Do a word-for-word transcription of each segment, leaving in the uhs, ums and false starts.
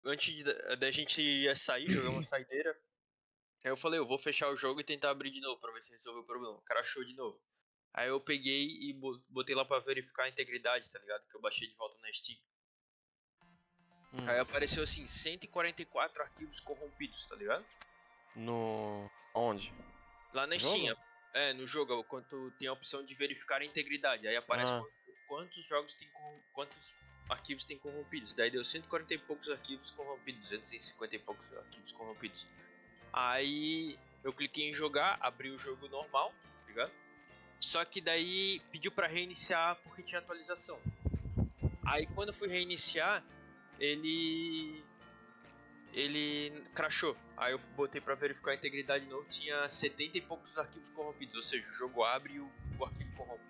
antes de, da gente ia sair, jogar uma saideira. Aí eu falei, eu vou fechar o jogo e tentar abrir de novo pra ver se resolveu o problema. O cara achou de novo. Aí eu peguei e botei lá pra verificar a integridade, tá ligado? Que eu baixei de volta na Steam. Hum. Aí apareceu assim, cento e quarenta e quatro arquivos corrompidos, tá ligado? No... onde? Lá na Steam. É, no jogo, quando tem a opção de verificar a integridade. Aí aparece ah. quantos jogos tem quantos arquivos tem corrompidos. Daí deu cento e quarenta e poucos arquivos corrompidos, duzentos e cinquenta e poucos arquivos corrompidos. Aí eu cliquei em jogar, abri o jogo normal, tá ligado? Só que daí pediu pra reiniciar porque tinha atualização. Aí quando eu fui reiniciar, ele... ele crashou. Aí eu botei pra verificar a integridade de novo, tinha setenta e poucos arquivos corrompidos. Ou seja, o jogo abre e o, o arquivo corrompe.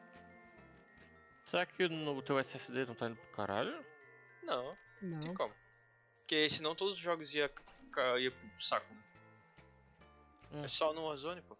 Será que no teu S S D não tá indo pro caralho? Não, não tem como. Porque senão todos os jogos iam ia pro saco, né? Hum. É só no Warzone, pô.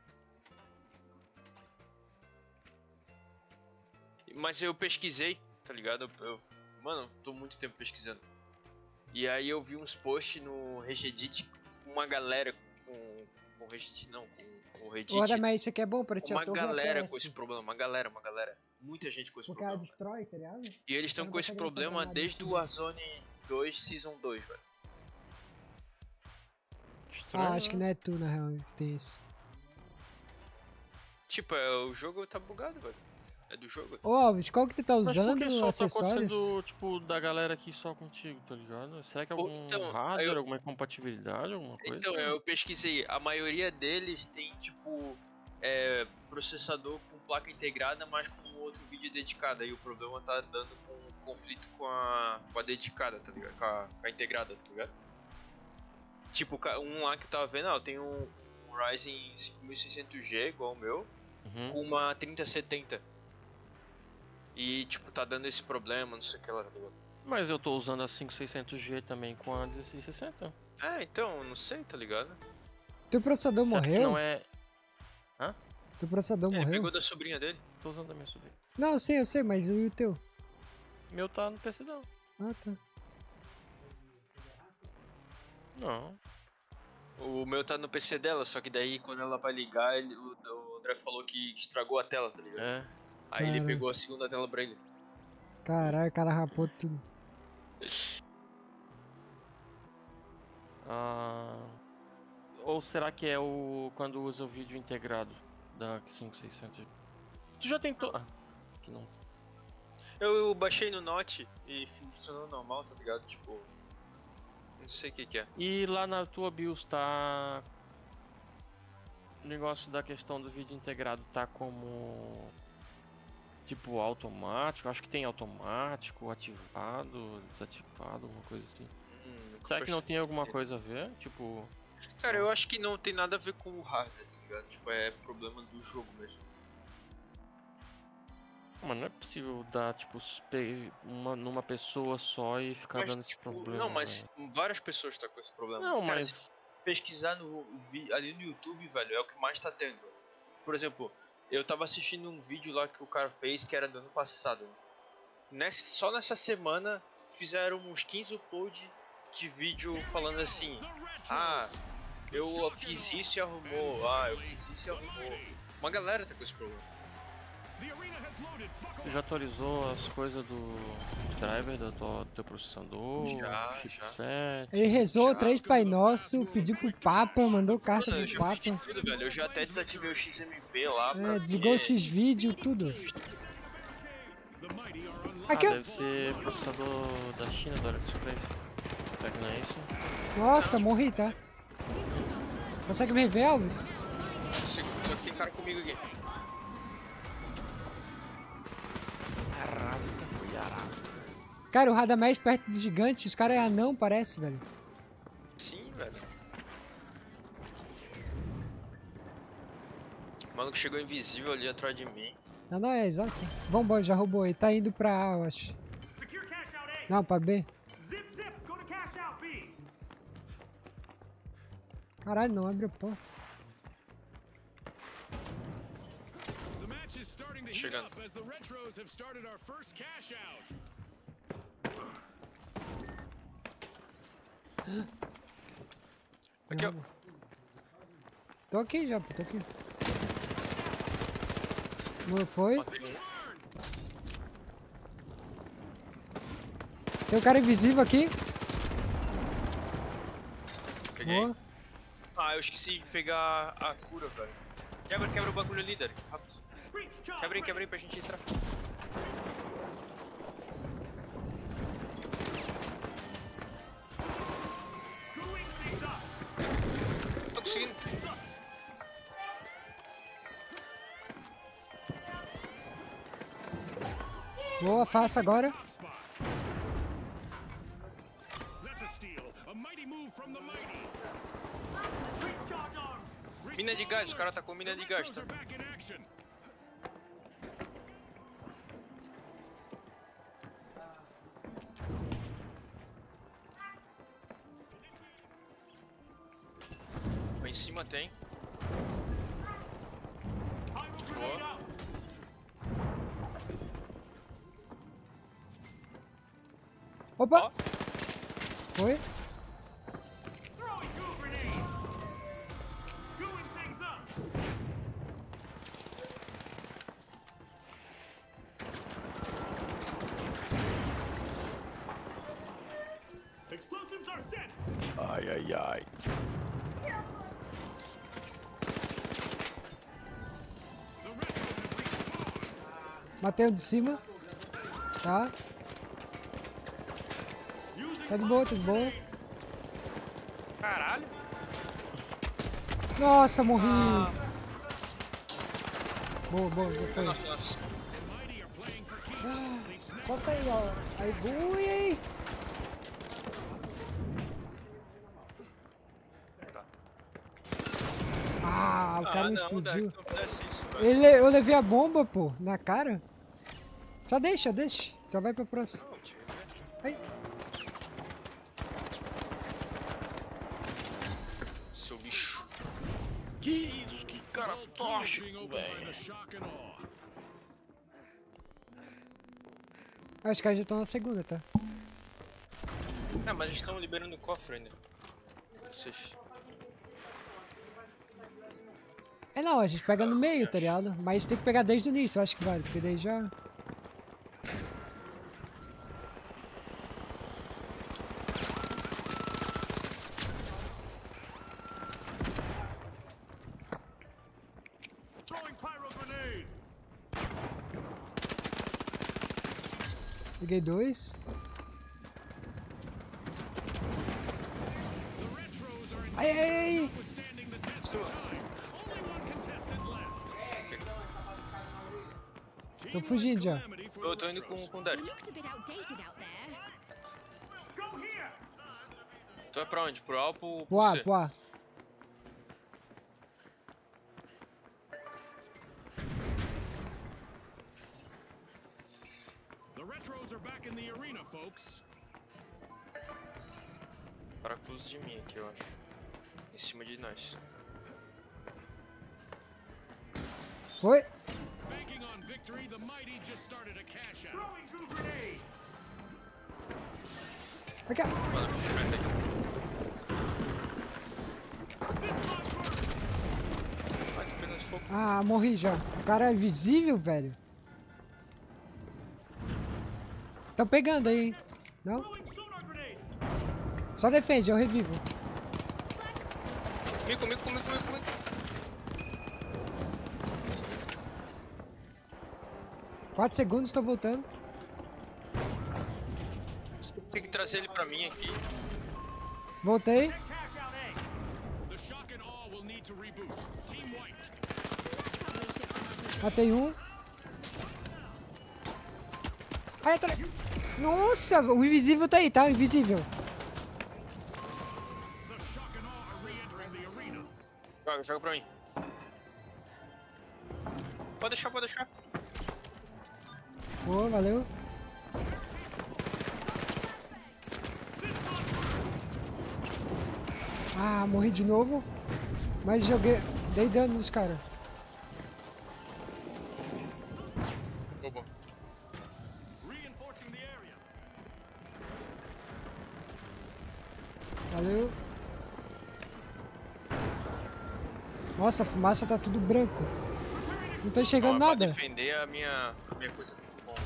Mas eu pesquisei, tá ligado? Eu, eu, mano, tô muito tempo pesquisando. E aí eu vi uns posts no Reddit com uma galera com... com o Reddit não, com o Reddit. Olha, mas isso aqui é bom pra esse Uma galera com esse problema, uma galera, uma galera. Muita gente com esse Porque problema. Porque ela destrói, tá ligado? E eles estão com esse problema desde o Warzone dois Season dois, velho. Ah, acho que não é tu, na real, que tem isso. Tipo, é, o jogo tá bugado, velho. É do jogo. Ô, Alves, qual que tu tá usando Mas só acessórios? Tá acontecendo, tipo, da galera aqui só contigo, tá ligado? Será que é algum então, hardware, eu... alguma incompatibilidade, alguma coisa? Então, eu pesquisei. A maioria deles tem, tipo, é, processador com placa integrada, mas com outro vídeo dedicado. Aí o problema tá dando com conflito com a, com a dedicada, tá ligado? Com a, com a integrada, tá ligado? Tipo, um lá que eu tava vendo, ó, tem um, um Ryzen cinco mil e seiscentos G, igual o meu, uhum. com uma trinta setenta. E, tipo, tá dando esse problema, não sei o que lá, tá ligado? Mas eu tô usando a cinco mil e seiscentos G também com a dezesseis sessenta. É, então, não sei, tá ligado? Teu processador Será morreu? Que não é... Hã? Teu processador Ele morreu? Ele pegou da sobrinha dele. Tô usando da minha sobrinha. Não, eu sei, eu sei, mas e o teu? Meu tá no P C não. Ah, tá. Não. O meu tá no P C dela, só que daí quando ela vai ligar, ele, o, o André falou que estragou a tela, tá ligado? É. Aí Caramba. Ele pegou a segunda tela pra ele. Caralho, o cara rapou tudo. Ah, ou será que é o quando usa o vídeo integrado da cinco mil e seiscentos? Tu já tentou? Ah, que não. Eu, eu baixei no Note e funcionou normal, tá ligado? Tipo, não sei o que que é. E lá na tua BIOS tá o negócio da questão do vídeo integrado tá como tipo automático? Acho que tem automático, ativado, desativado, alguma coisa assim. Hum, Será que não tem alguma coisa a ver? Tipo... Cara, eu acho que não tem nada a ver com o hardware, tá ligado? Tipo, é problema do jogo mesmo. Mano, não é possível dar, tipo, uma, numa pessoa só e ficar mas, dando esse tipo, problema. Não, mas velho. várias pessoas estão com esse problema. Não, Cara, mas... se pesquisar no, ali no YouTube, velho, é o que mais tá tendo. Por exemplo, eu tava assistindo um vídeo lá que o cara fez que era do ano passado. Nessa, só nessa semana fizeram uns quinze uploads de vídeo falando assim: ah, eu fiz isso e arrumou, ah, eu fiz isso e arrumou. Uma galera tá com esse problema. Tu já atualizou as coisas do driver do teu, do teu processador? Já, chipset? Ele rezou três Pai Nosso, pediu pro Papa, mandou carta Mano, pro eu Papa. já fiz de tudo, velho. Eu já até desativei o X M P lá. É, desligou o X-Vídeo, tudo. Aqui, ah, deve ser processador da China, do AliExpress. Será que não é isso? Nossa, morri, tá? Consegue me rever, Alves? Só que tem cara comigo aqui. Arrasta, foi arrasta. Cara, o Radamés perto dos gigantes, os caras é anão, parece, velho. Sim, velho. O maluco chegou invisível ali atrás de mim. Não, não, é exato. Vambora, já roubou. Ele tá indo pra A, eu acho. Não, pra B. Caralho, não abre a porta. Chegando. Aqui, ó. Tô aqui já, pô, tô aqui. Não foi? Matei um. Tem um cara invisível aqui. Peguei. Boa. Ah, eu esqueci de pegar a cura, velho. Quebra, quebra o bagulho ali, Derek. Rápido. Quebra aí, quebra aí pra gente entrar. Não tô conseguindo. Boa, faça agora. Mina de gás, os caras tá com mina de gás, tá? Lá em cima tem. Boa. Opa! Ó. Foi? Ai, ai, ai. Matei o de cima. Tá. Tá de boa, tá de boa. Caralho. Nossa, morri. Ah. Boa, boa, já foi. Nossa, nossa. Ah, só sair, ó. Aí, ui, aí. Tá. Ah, o cara Ah, me não, explodiu. Derek, não fizesse isso, velho. Ele, eu levei a bomba, pô, na cara. Só deixa, deixa. Só vai pra próxima. Não, tio. Aí. Seu bicho. Que isso, que cara tóxico, velho. Acho que já estão na segunda, tá? Ah, mas eles estão liberando o cofre ainda. Vocês. É não, a gente pega no meio, tá ligado? Mas tem que pegar desde o início, eu acho que vale, porque daí já... Peguei dois. Ai, ai, ai! Tô fugindo já. Eu tô indo com, com o Derek. Tu vai pra onde? Pro A ou pro, Pro pro A, C? pro A. Parafuso de mim aqui, eu acho. Em cima de nós. Foi? Aqui, ó. Mano, frente aqui. Vai, tô pegando esse fogo. Ah, morri já. O cara é invisível, velho. Tão pegando aí, hein? Não? Só defende, eu revivo. Comigo, comigo, comigo, comigo, comigo. Quatro segundos, tô voltando. Você tem que trazer ele pra mim aqui. Voltei. Matei um. Ai, atrás. Nossa, o invisível tá aí, tá? O invisível. Joga, joga pra mim. Pode deixar, pode deixar. Boa, valeu. Ah, morri de novo. Mas joguei. Dei dano nos caras. Boa. Valeu. Nossa, a fumaça tá tudo branco. Não tô enxergando Ó, nada. Pra defender a minha, a minha coisa é muito bom.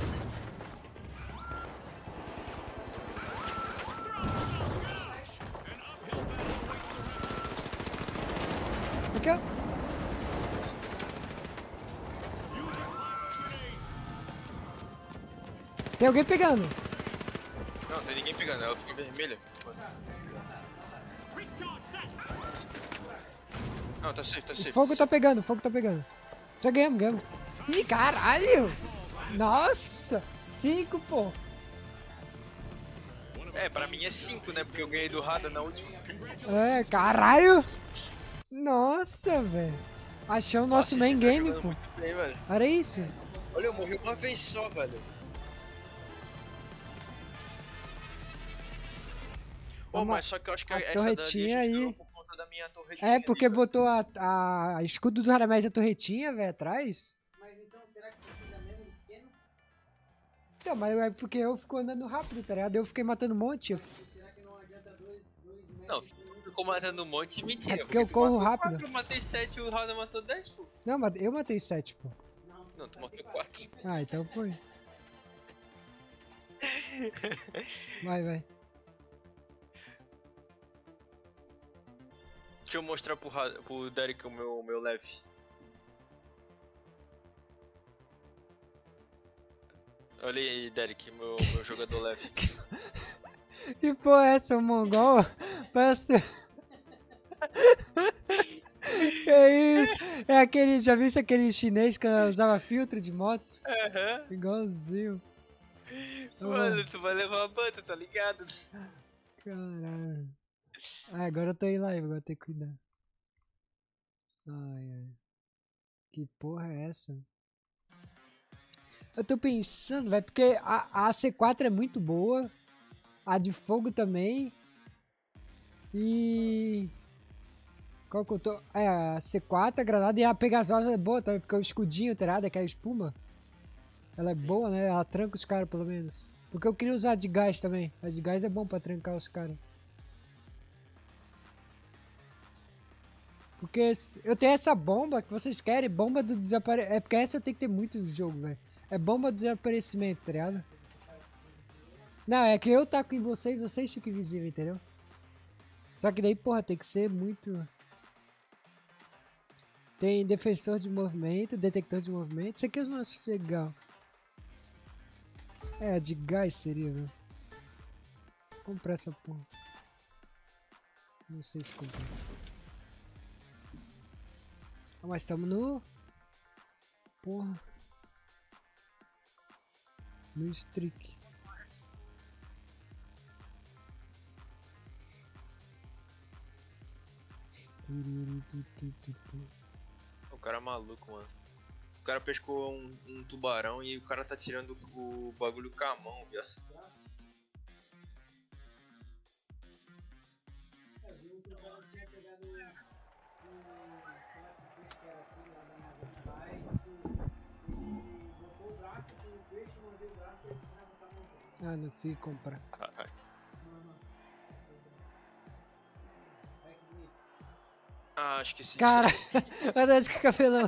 Aqui, ó. Tem alguém pegando. Não, não tem ninguém pegando, ela fica vermelha. Não, tá safe, tá safe. O fogo tá tá pegando, o fogo tá pegando. Já ganhamos, ganhamos. Ih, caralho! Nossa! Cinco, pô! É, pra mim é cinco, né? Porque eu ganhei do Rada na última. É, caralho! Nossa, velho. Achamos o nosso main game, pô. Bem, velho. Olha isso. Olha, eu morri uma vez só, velho. Ô, Uma- mas só que eu acho que a essa torretinha dali a gente aí. ganhou por conta da minha torretinha. É, porque ali, velho. botou a, a, a escudo do Haramés e a torretinha, velho, atrás. Mas então, será que precisa mesmo de pequeno? Então, mas é porque eu fico andando rápido, tá ligado? Eu fiquei matando um monte. Eu- Será que não adianta dois, dois metros? Não, ficou matando um monte, mentira. É porque eu tu corro matou rápido. quatro, eu matei sete e o Rada matou dez, pô. Não, mas eu matei sete, pô. Não, tu matou quatro. Ah, então foi. Vai, vai. Deixa eu mostrar pro, Ra- pro Derek o meu, o meu leve. Olha aí, Derek, meu, meu jogador leve. Que porra é essa, o mongol? Parece... Que isso? É aquele, já viu aquele chinês que usava filtro de moto? Aham. Igualzinho. Mano, tu vai levar a banda, tá ligado? Caralho. Ah, agora eu tô em live, agora tem que cuidar. Ai, ai. Que porra é essa? Eu tô pensando, velho, porque a, a C quatro é muito boa. A de fogo também. E... Qual que eu tô... É, a C quatro, a granada e a Pegasus é boa também, porque o escudinho, tá ligado? Que é a espuma. Ela é boa, né? Ela tranca os caras, pelo menos. Porque eu queria usar a de gás também. A de gás é bom pra trancar os caras. Porque eu tenho essa bomba que vocês querem, bomba do desaparecimento. É porque essa eu tenho que ter muito no jogo, velho. É bomba do desaparecimento, tá ligado? Não, é que eu taco em vocês, vocês ficam invisíveis, entendeu? Só que daí, porra, tem que ser muito... Tem defensor de movimento, detector de movimento. Isso aqui eu não acho legal. É, a de gás seria, velho. Vou comprar essa porra. Não sei se comprar. Ah, mas estamos no... Porra. No streak. O cara é maluco, mano. O cara pescou um, um tubarão e o cara tá tirando o bagulho com a mão, viado. Ah, não consegui comprar. Ah, esqueci. Cara, olha esse cabelão.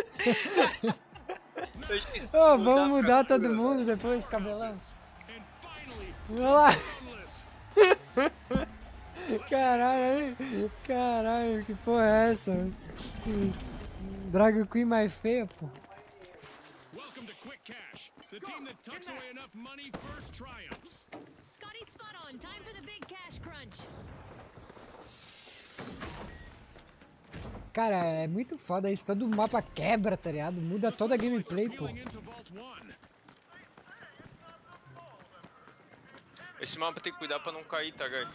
Eu esqueci de Ô, mudar vamos a mudar captura, todo mundo velho. depois, cabelão. Vamos lá. Caralho, caralho, que porra é essa? velho? Dragon Queen mais feia, pô. Welcome to Quick Cash, the team that tucks away enough money first triumphs. Scotty, spot on. Time for the big cash crunch. Cara, é muito foda isso. Todo mapa quebra, tá ligado? Muda toda a gameplay, pô. Peeling into Vault One. Esse mapa tem que cuidar pra não cair, tá, guys?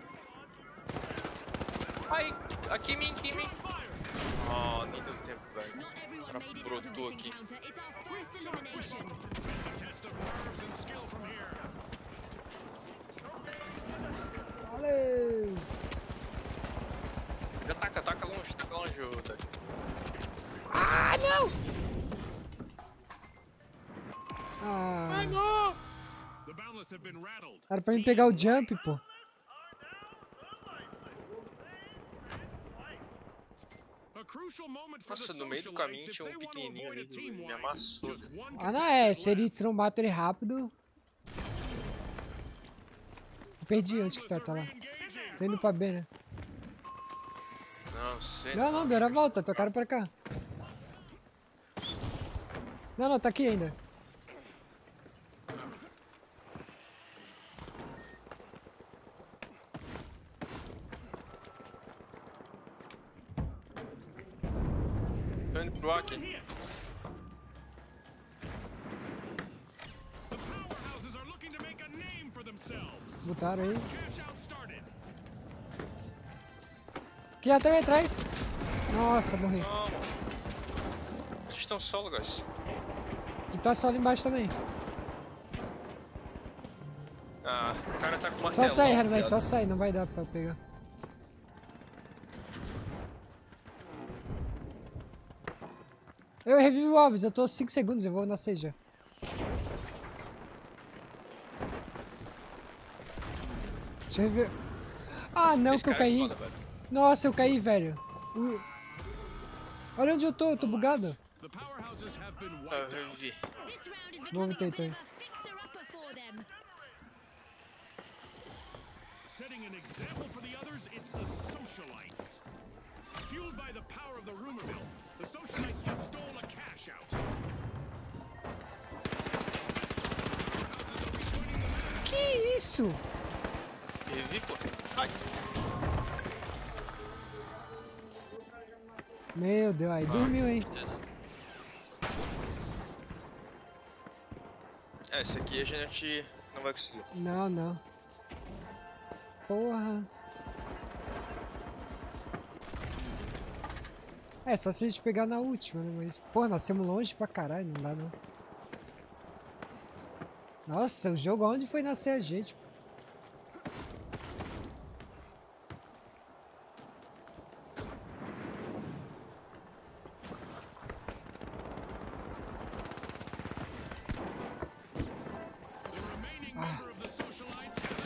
Ai, aqui em mim, aqui em mim. Ah, nem deu tempo, velho. Not everyone Cara, made it out of brotou this aqui. encounter. It's our first elimination. It's a test of nerves and skill from here. Valeu! Já taca, taca longe, taca longe, ô, Dani. Ah, não! Ah, The Boundless have been rattled. era pra mim pegar o jump, pô. A crucial moment for Nossa, the no meio do socialites caminho if tinha they um want to pequenininho avoid ali a que team me wipe. amassou. Just one Ah, não é. Se contestant eles não matam ele rápido. Perdi onde que tá, tá lá. re-engaging. Tô indo pra B, né? Não sei. Não, não, deu a volta, tocaram pra cá. Não, não, tá aqui ainda. Tô indo pro A aqui. The powerhouses are looking to make a name for themselves. Botaram aí. Cash out started. Aqui atrás, atrás. Nossa, morri. Não, mano. Vocês estão solo, guys. Tu tá só ali embaixo também. Ah, o cara tá com Só martelo. sai, ó, Harvey, viado. só sai, não vai dar pra pegar. Eu revivo o Alves, eu tô cinco segundos, eu vou nascer já. Deixa eu reviver. Ah, não, Esse que eu cara é caí. foda, velho. Nossa, eu caí, velho. Uh. Olha onde eu tô, eu tô bugado. The powerhouses have been Tá, eu wiped out. revivi. This round is Vou becoming a tentar bit aí. of a fixer-upper for them. Setting an example for the others, it's the socialites. Fueled by the power of the rumor mill, the socialites just stole a cash out. Que isso? Revivi, pô. Ai. Meu Deus, aí dormiu, hein? Certeza. É, esse aqui a gente não vai conseguir. Não, não. Porra. É, só se a gente pegar na última, né? Mas, pô, nascemos longe pra caralho, não dá não. Nossa, o jogo onde foi nascer a gente? Pô? The remaining member of the socialites has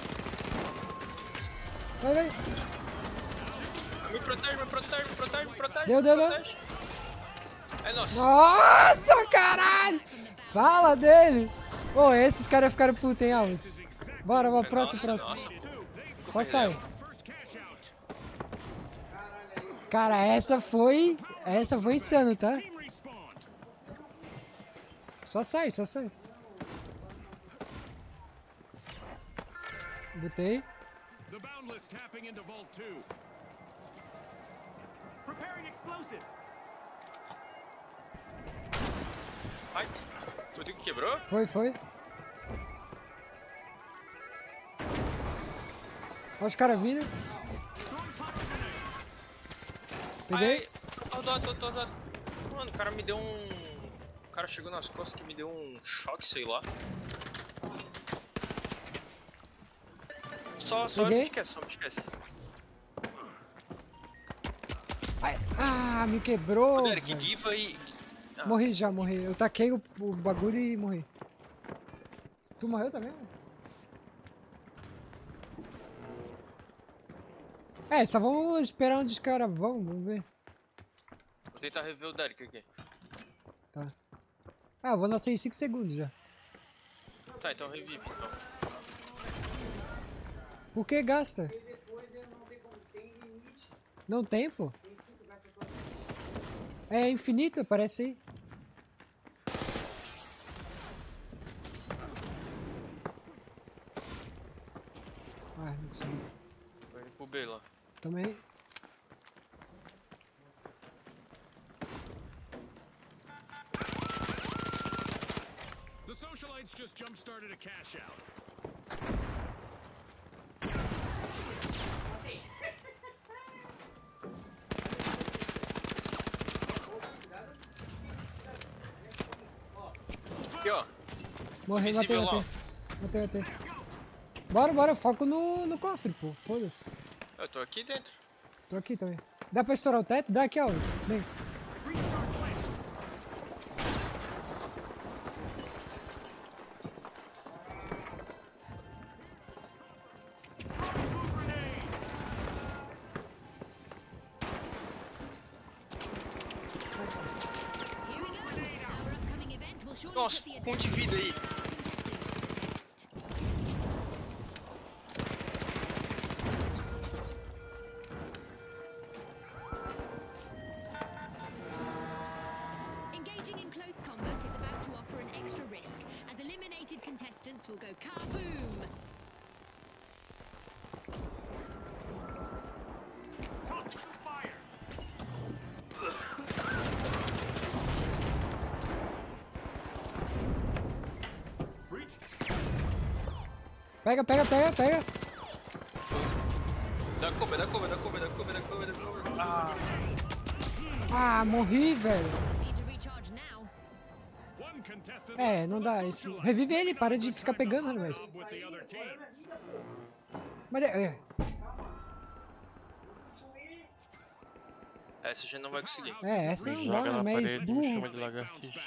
Vai, vai. Me protege, me protege, me protege, me protege. Deu, me deu, deu. protege. É nosso. Nossa, caralho! Fala dele! Ô, esses caras ficaram putos, hein, Alves? Bora, bora, É próximo, nossa, próximo. nossa. Só sai. first cash out. Cara, essa foi... Essa foi insano, tá? Team respawned. Só sai, só sai. Botei. The Boundless tapping into Vault two. Preparing explosives. Ai. O que quebrou? Foi, foi. Olha os caras vindo. Peguei. Ai, tô dó, tô tô dó. Mano, o cara me deu um... O cara chegou nas costas que me deu um choque, sei lá. Só, só Peguei. me esquece, só me esquece. Ai, ah, me quebrou. Ô, Derek, velho. give aí. Ah, Morri já, morri. Eu taquei o, o bagulho e morri. Tu morreu também? É, só vamos esperar onde os caras vão, vamos ver. Vou tentar rever o Derek aqui. Tá. Ah, eu vou nascer em cinco segundos já. Tá, então revive então. Por que gasta? Depois eu não sei como tem limite. Não tem, pô. Tem cinco gasta quanto? É infinito, parece aí. Ah, não consegui. Vou indo pro B lá. Também. The socialites just jump-started a cash out. Aqui, ó. Morri, matei, Invisível lá, matei. Matei, matei. Bora, bora, foco no, no cofre, pô. Foda-se. Eu tô aqui dentro. Tô aqui também. Dá pra estourar o teto? Dá aqui, Alves. Vem. Nossa, ponto de vida aí. Engaging in close combat is about to offer an extra risk, as eliminated contestants will go kaboom! Constant fire. Breach. Pega, pega, pega, pega. Dá cover, dá cover, dá cover, dá cover, dá cover, dá cover. Ah, Ah, morri, velho. Need to recharge now. One contestant É, left não for dá. the Isso. Socialites. Revive ele, para de ficar pegando, né, mas. With the other teams. Mas é. é. essa a gente não vai conseguir. É, essa não dá, Joga né? na Mas parede, burro. chama de lagartixa.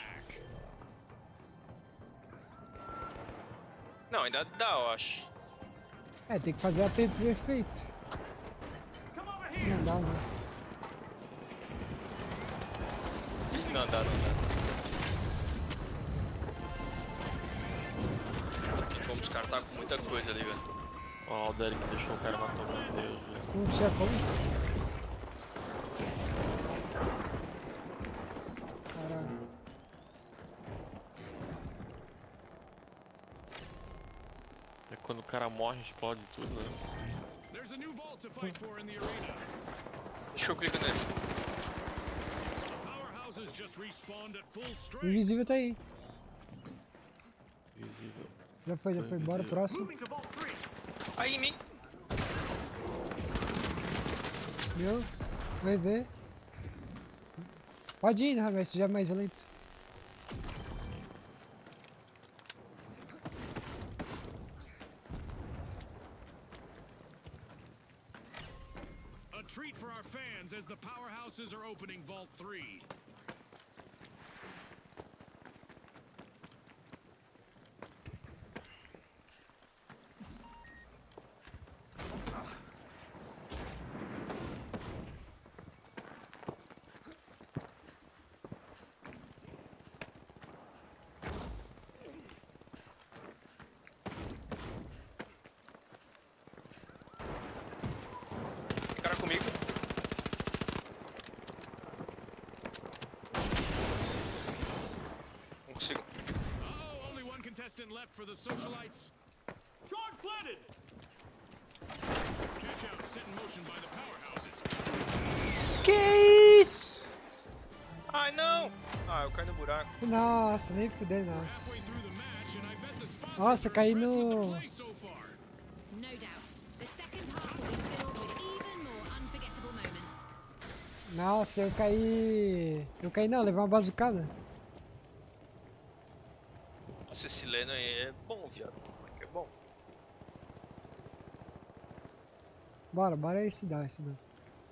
Não, ainda dá, eu acho. É, tem que fazer a P perfeito. Come over here. Não dá, não. Não dá, não dá. E como os caras tá com muita coisa ali, velho. Ó, o Derek deixou o cara na tomada dele. Não tinha como. Caralho. É quando o cara morre, explode tudo, né? There's a new vault to fight for in the arena. Deixa eu clicar nele. Powerhouses just respawned at full O strength. invisível tá aí. Visível. Já foi, já foi. Bora, próximo. Moving to vault three. Aí em mim. Meu. Vai ver. Pode ir, né, Ramés? Já é mais lento. A treat for our fans as the powerhouses are opening vault three. Cara comigo. Não consigo. Uh-oh, only one contestant left for the socialites. Charge planted! Cash out set in motion by the powerhouses. Que isso? Ai, não! Ah, eu caí no buraco. Nossa, nem fudei, nossa. Halfway through the match, and I bet the sponsors Nossa, eu are caí impressed with the no... play so far. No doubt. The second half will be filled with even more unforgettable moments. Nossa, eu caí... Eu caí não, levei uma bazucada. Nossa, esse Leno aí é bom, viado. É bom. Bora, bora esse dá, esse dá.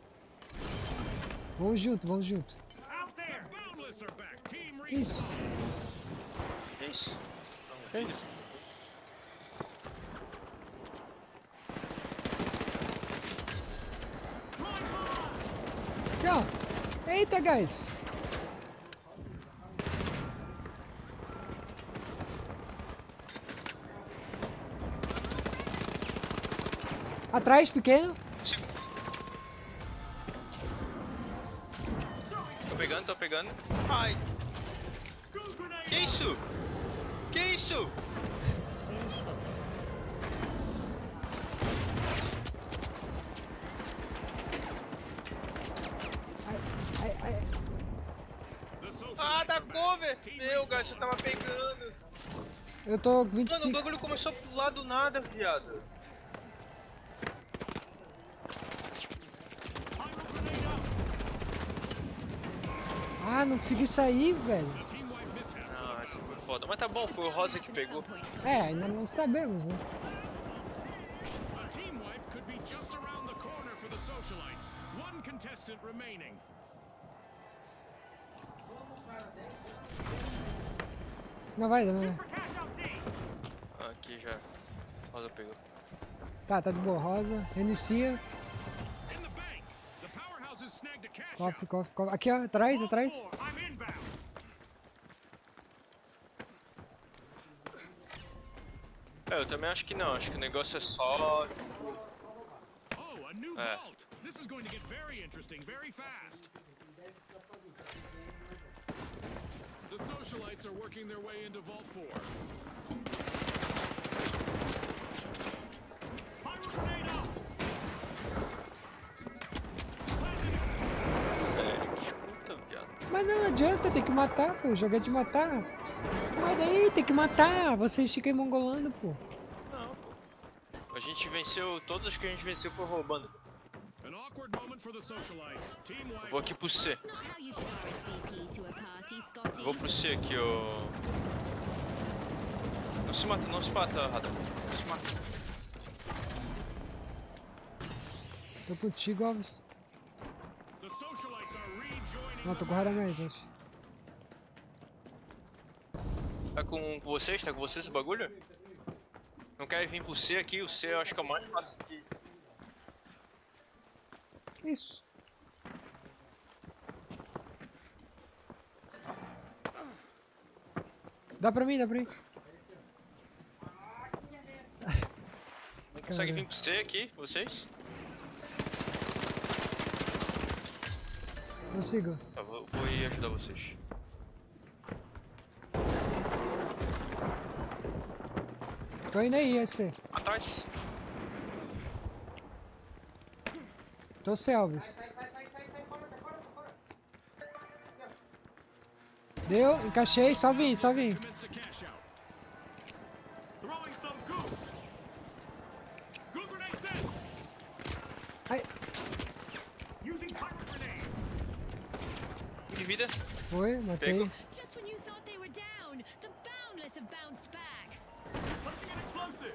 Vamos junto, vamos junto. Out there! Boundless are back. Team Que isso? Que isso? Que isso? Aqui, ó. Eita, guys. Atrás, pequeno. Consigo. Tô pegando, tô pegando. Ai, que isso? Que isso? Ai, ai. The socialites Ah, dá are back. cover! Team Meu, respawn. gato, eu tava pegando. Eu tô Mano, o vinte e cinco. bagulho começou a pular do nada, viado. Ah, não consegui sair, velho. Team wide mishap. Ah, essa foi foda. Mas tá bom, foi o Rosa que pegou. É, ainda não sabemos, né? A team wipe could be just around the corner for the socialites. One contestant remaining. Não vai, não vai. Cash out D. Aqui já. Rosa pegou. Tá, tá de boa. Rosa, reinicia. In the bank. The powerhouses snagged a cash Cofre, out. cofre, cofre. Aqui, ó. Atrás, atrás. I'm inbound. É, eu também acho que não. Acho que o negócio é só. Oh, a new É. vault. This is going to get very interesting very fast. The socialites are working their way into Vault four. Pyro grenade out. É, que escuta, viado. Mas não adianta, tem que matar, pô. O jogo é de matar. Mas daí, tem que matar. Vocês ficam mongolando, pô. Não, pô. A gente venceu. Todos que a gente venceu foi roubando. An awkward moment for the socialites. Team Eu White. vou aqui pro C. That's not how you should R S V P to a party, Scotty. Eu vou pro C aqui, ô. Não se mata, não se mata, Rada. Não se mata. Tô contigo, Alves. The socialites are rejoining. Não, tô com o Haramés, acho. Tá com vocês? Tá com vocês o bagulho? Não quer vir pro C aqui? O C eu acho que é o mais fácil aqui. Que isso? Dá pra mim, dá pra mim. Não consegue vir pro C aqui, vocês? Consigo. Tá, vou, vou ir ajudar vocês. Tô indo aí, esse. Atrás! Tô C, Alves. Sai, sai, sai, sai, sai, fora, sai, fora, sai, fora. Deu, encaixei, só vim, só vim. Commenced a cash out. Throwing some goo. Goo grenade set. Ai, Using pyro grenade. Um de vida. foi, matei. Pegou. Just when you thought they were down, the Boundless have bounced back. Placing an explosive.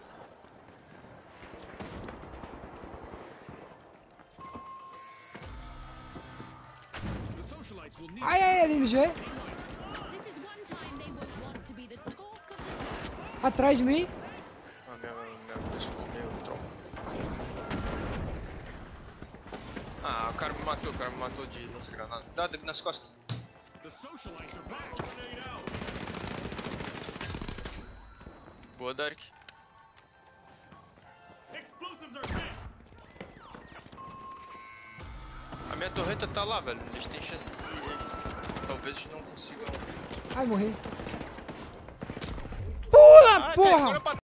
The socialites will need. Ai, ai, L M G. This is one time they won't want to be the talk of the town. Atrás de mim. Ah, meu, meu, meu, meu tronco. Ah, o cara me matou, o cara me matou de lança-granada. Dá nas costas. The socialites are back. Grenade out. Boa, Dark. Explosives are hit. A minha torreta tá lá, velho. Eles têm chance de... Talvez eles não consigam... Ai, morri. Pula, Ah, porra! agora pra